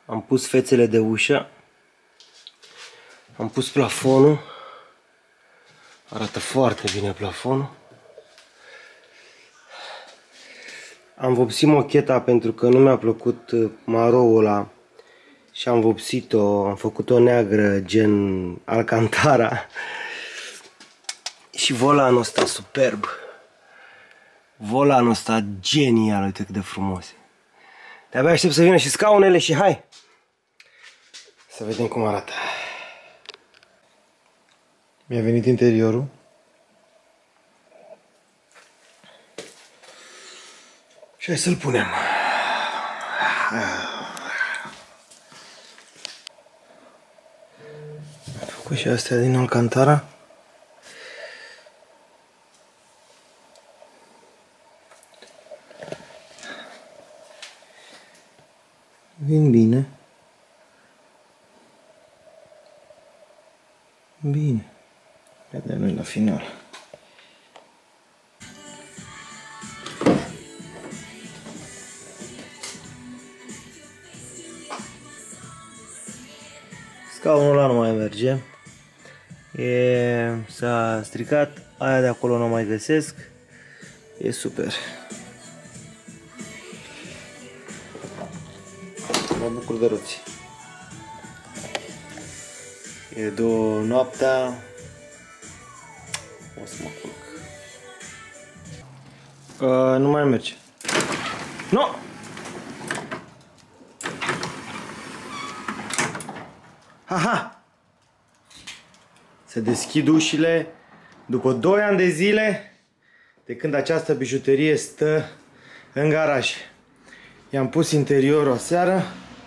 Am pus fețele de ușă. Am pus plafonul. Arată foarte bine plafonul. Am vopsit mocheta pentru că nu mi-a plăcut maroul ăla și am vopsit-o, am făcut-o neagră gen Alcantara. Și volanul ăsta superb. Volanul ăsta genial, uite cât de frumos. De-abia aștept să vină și scaunele și hai! Să vedem cum arată. Mi-a venit interiorul. Și hai să-l punem. Am făcut și astea din Alcantara. Vin bine. Bine. Vedem noi la final. Scaunul ăla nu mai merge. S-a stricat. Aia de acolo nu mai găsesc. E super. Mă bucur de roți. E 2 noaptea. O să mă culc. Nu mai merge. Nu! Aha! Se deschid ușile după 2 ani de zile de când această bijuterie stă în garaj. I-am pus interiorul aseară.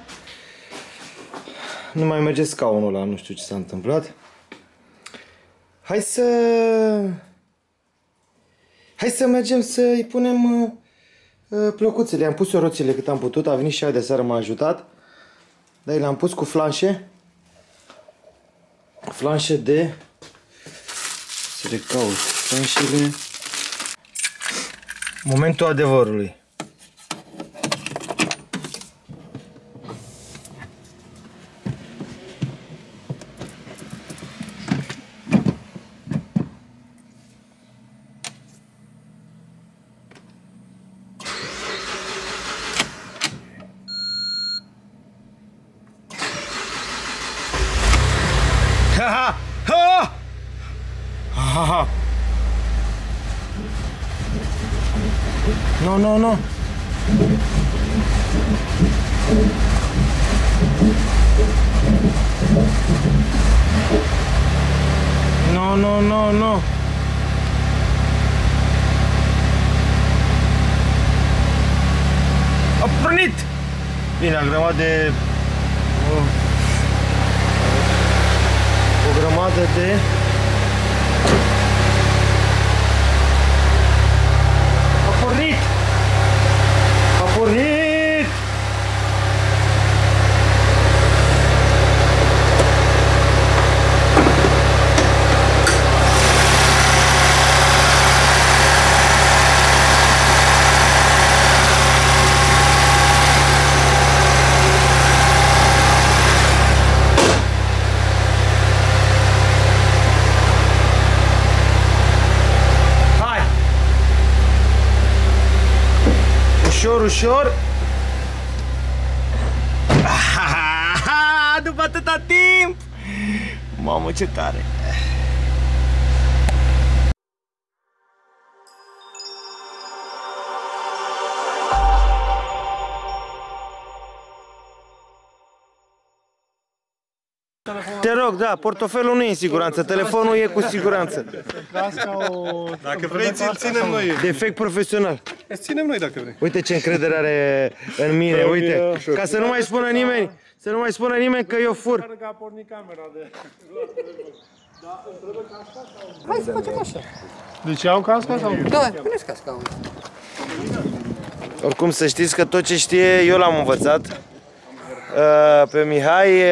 Nu mai merge scaunul ăla, nu știu ce s-a întâmplat. Hai să mergem să-i punem plăcuțele. Am pus eu roțile cât am putut, a venit și aia de seară, m-a ajutat. Dar le-am pus cu flanșe. Flanșe de... Să le caut. Flanșele... Momentul adevărului. Ha ha ha ha. No, no, no. No, no, no, no. A pornit! Bine, a grămadă de... O grămadă de... A pornit! A pornit! Ușor, ușor. După atâta timp! Mamă, ce tare! Te rog, da, portofelul nu e în siguranță, telefonul e cu siguranță. Dacă vrei, ținem noi. Defect profesional. Ținem noi dacă vrei. Uite ce încredere are în mine, uite. Ca să nu mai spună nimeni, să nu mai spună nimeni că eu fur. Hai să facem așa. Deci au casca sau? Da, puneți casca. Oricum să știți că tot ce știe eu l-am învățat. Pe Mihai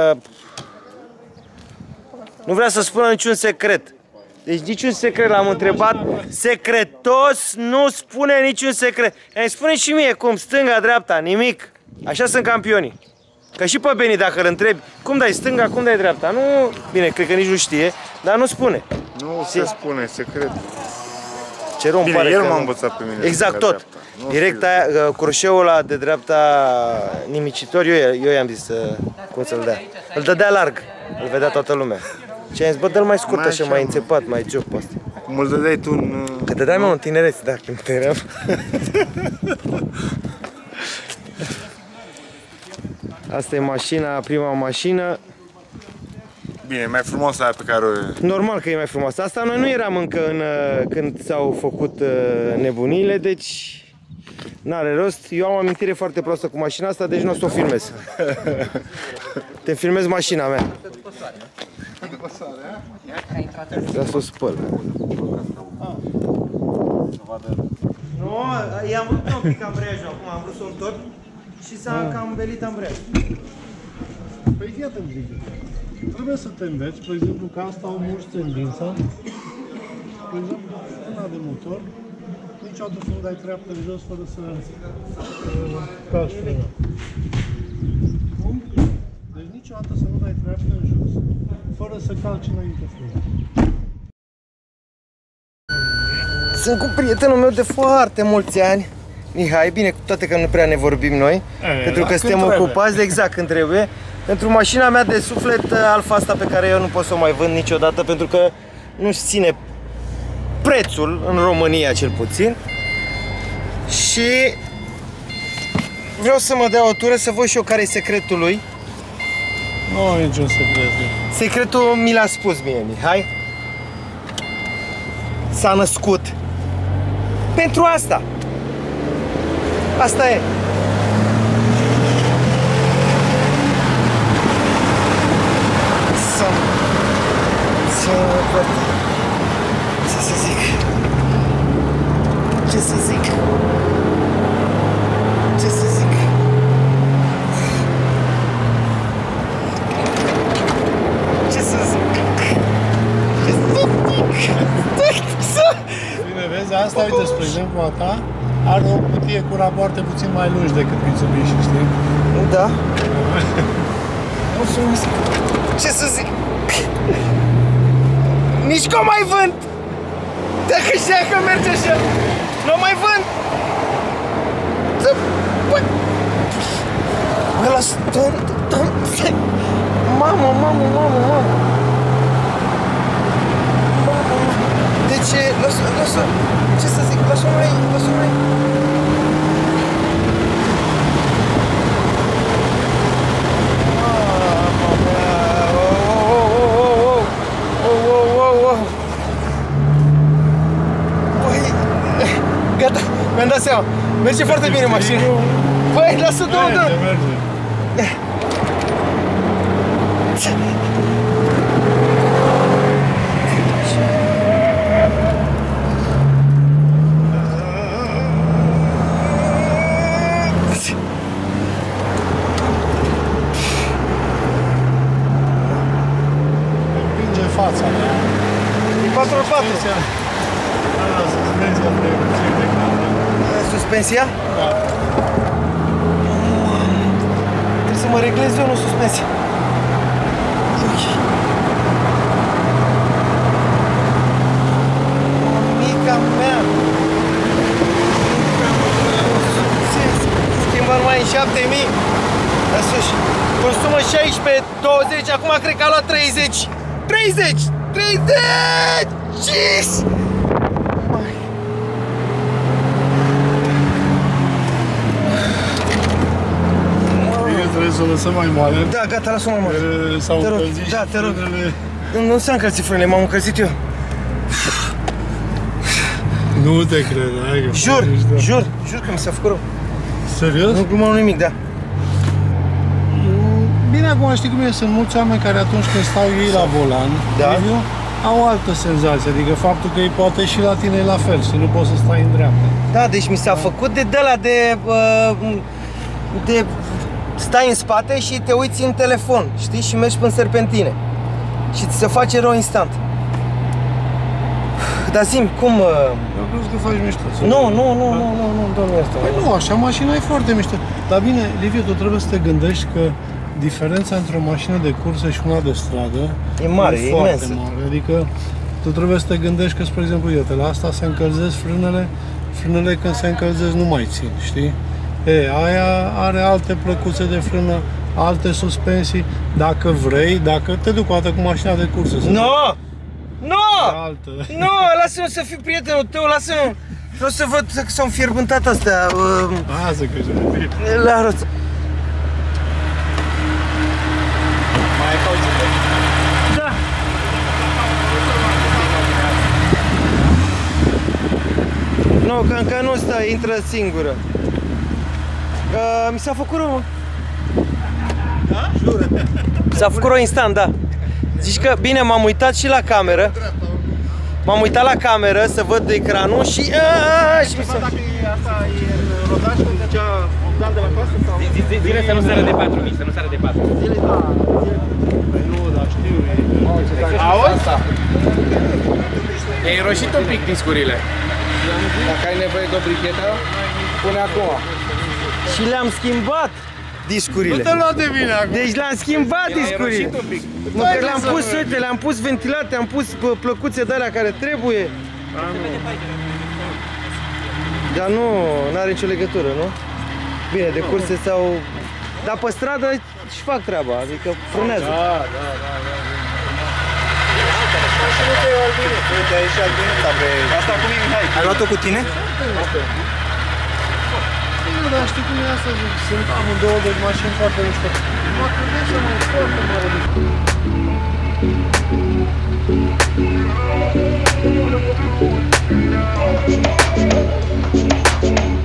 nu vrea să spună niciun secret. Deci niciun secret l-am întrebat. Secretos nu spune niciun secret. Îmi spune și mie cum, stânga, dreapta, nimic. Așa sunt campionii. Că și pe Beni, dacă îl întrebi, cum dai stânga, cum dai dreapta, nu, bine, cred că nici nu știe, dar nu spune. Nu se spune, secret. Ce rău, bine, el m-a învățat pe mine. Exact, tot. Direct aia, croșeul ăla de dreapta nimicitor, eu i-am zis cum să-l dea. Îl dădea larg, îl vedea toată lumea. Și am zis, bă, dă-l mai scurt așa, mai înțepat, mai joc pe asta. Cum îl dădeai tu în... Că dădeai mă un tinereț, da, când te eram. Asta e mașina, prima mașină. Bine, mai frumoasă aia pe care o... Normal că e mai frumoasă. Asta noi nu eram încă când s-au făcut nebunile, deci n-are rost. Eu am o amintire foarte proastă cu mașina asta, deci nu o să o filmez. Te filmez mașina mea. Vreau să o spăl. Nu, i-am rupt un pic ambreiajul acum, am vrut să o întorc și s-a cam belit ambreiajul. Păi fii atent, Gigi. Trebuie să te înveți, de exemplu, că asta o mulți tendința. De exemplu, una de motor, niciodată să nu dai treaptă de jos fără să calci frâna. Cum? Deci niciodată să nu dai treaptă în jos fără să calci înainte frâna. Sunt cu prietenul meu de foarte mulți ani, Mihai, bine, cu toate că nu prea ne vorbim noi, pentru că suntem ocupați de exact când trebuie. Pentru mașina mea de suflet, Alfa asta pe care eu nu pot să o mai vând niciodată, pentru că nu-și ține prețul, în România cel puțin. Și vreau să mă dea o tură să văd și eu care e secretul lui. Nu e niciun secret. Secretul mi l-a spus mie, Mihai. S-a născut pentru asta. Asta e. Ce să zic? Ce să zic? Ce să zic? Ce să zic? Bine, vezi, asta, uite, spre exemplu, a ta are o cutie cu rapoarte puțin mai lungi decât Mitsubishi, știi? Da. Mulțumesc. Ce să zic? Nici că o mai vând! Dacă știa că merge așa, nu o mai vând! Bă, lasă... Mamă! Deci, lasă... Ce să zic? Lasă-o mai... Gata, mi-am dat seama. Merge foarte bine mașina. Băi, lasă două. Merge. Împinge fața. E 4x4. Suspensia? Da. Trebuie să mă reglez eu, nu suspensia. Mica mea. Schimbă numai în 7000. La sus. Consumă 16, 20, acum cred că a luat 30. 30! Jeez! Trebuie să o lăsăm mai moale. Da, gata, lasă-o mai moale. S-au încălzit. Da, te rog. Nu s-a încălzit frânele, m-am încălzit eu. Nu te cred, hai că... Jur că mi s-a făcut rău. Serios? Nu glumam nimic, da. Bine, acum știi cum e, sunt mulți oameni care atunci când stau ei la volan, au altă senzație, adică faptul că ei poate și la tine e la fel și nu poți să stai în dreapta. Da, deci mi s-a făcut de ăla de stai în spate și te uiți în telefon, știi? Și mergi până serpentine. Și ți se face rău instant. Dar zi-mi, cum... Eu cred că faci mișto. Nu, domnul ăsta. Păi nu, așa, mașina e foarte mișto. Dar bine, Liviu, tu trebuie să te gândești că diferența între o mașină de cursă și una de stradă E mare, e foarte imensă. mare. Adică tu trebuie să te gândești că, spre exemplu, uite, la asta se încălzesc frânele, frânele când se încălzesc nu mai țin, știi? Aia are alte plăcuțe de frână, alte suspensii, dacă vrei, dacă te duc o dată cu mașina de cursă. Nu! Nu! Altă. Nu! Lasă-mă să fiu prietenul tău, lasă-mă! Vreau să văd că s-au înfierbântat astea. Lasă că Le arăt. Mai ai cauciucă? Da! Nu, că încă nu stă, intră singură. Mi s-a făcut rău. Da? Jură. S-a făcut rău instant, da. Zici că, bine, m-am uitat și la cameră. M-am uitat la cameră să văd ecranul și... și mi s-a... Dacă asta e în rodaj, cum zicea Bogdan de la coastă sau... Zile să nu sară de 4.000, să nu sară de 4. Zile, da. Păi nu, dar știu, Auzi? E roșit un pic discurile. Dacă ai nevoie de o brichetă, pune acum. Și le-am schimbat discurile. Nu te lua de mine acum. Deci le-am schimbat E roșit discurile. un pic. Nu, că le-am pus, uite, le-am pus ventilate, am pus plăcuțe de alea care trebuie. Dar nu are nicio legătură, nu? Bine, de curse sau... Dar pe stradă și fac treaba, adică frânează. Și nu te iau albine. Uite, aici și albineța pe... Asta cum e, Mihai? Ai luat-o cu tine? Nu, dar știi cum e asta, zic, sunt amândouă de mașini foarte mișto. Mă gândesc să mai foarte mare de...